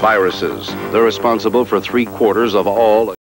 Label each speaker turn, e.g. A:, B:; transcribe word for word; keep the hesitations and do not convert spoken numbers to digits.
A: Viruses. They're responsible for three quarters of all